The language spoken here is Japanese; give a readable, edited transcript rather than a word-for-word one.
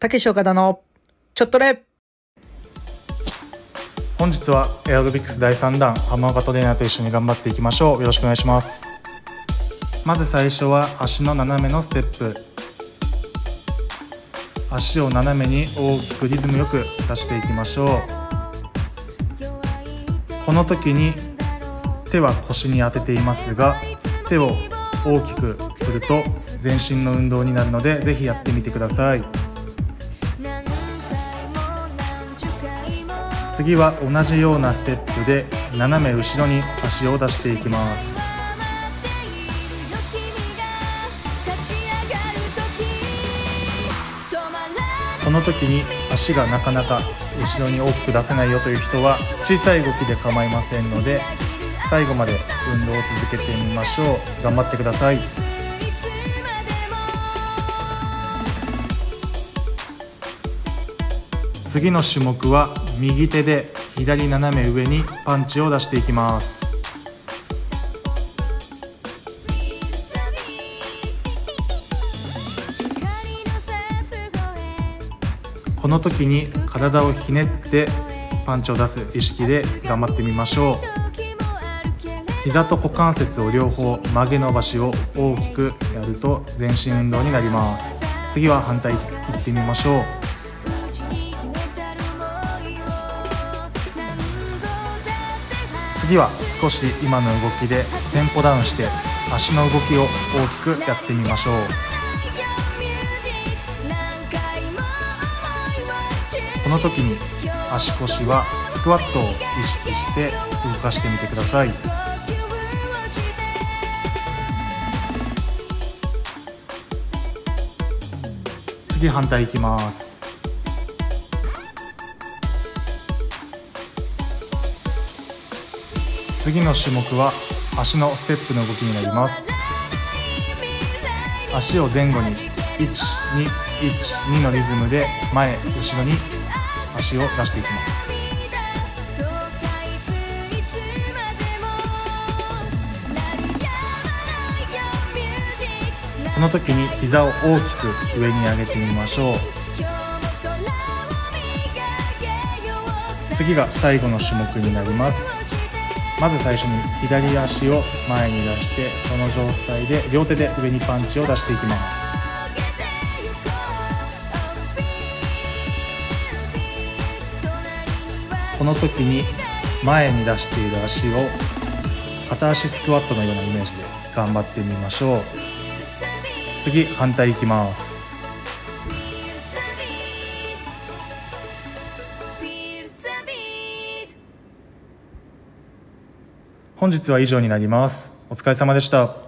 たけし岡田のちょっとね。 本日はエアロビクス第3弾浜岡トレーナーと一緒に頑張っていきましょう。よろしくお願いします。まず最初は足の斜めのステップ。足を斜めに大きくリズムよく出していきましょう。この時に手は腰に当てていますが、手を大きく振ると全身の運動になるので、ぜひやってみてください。次は同じようなステップで斜め後ろに足を出していきます。この時に足がなかなか後ろに大きく出せないよという人は、小さい動きで構いませんので、最後まで運動を続けてみましょう。頑張ってください。次の種目は右手で左斜め上にパンチを出していきます。この時に体をひねってパンチを出す意識で頑張ってみましょう。膝と股関節を両方曲げ伸ばしを大きくやると全身運動になります。次は反対いってみましょう。次は少し今の動きでテンポダウンして足の動きを大きくやってみましょう。この時に足腰はスクワットを意識して動かしてみてください。次反対いきます。次の種目は足のステップの動きになります。足を前後に 1,2,1,2 のリズムで前後ろに足を出していきます。この時に膝を大きく上に上げてみましょう。次が最後の種目になります。まず最初に左足を前に出して、その状態で両手で上にパンチを出していきます。この時に前に出している足を片足スクワットのようなイメージで頑張ってみましょう。次反対いきます。本日は以上になります。お疲れ様でした。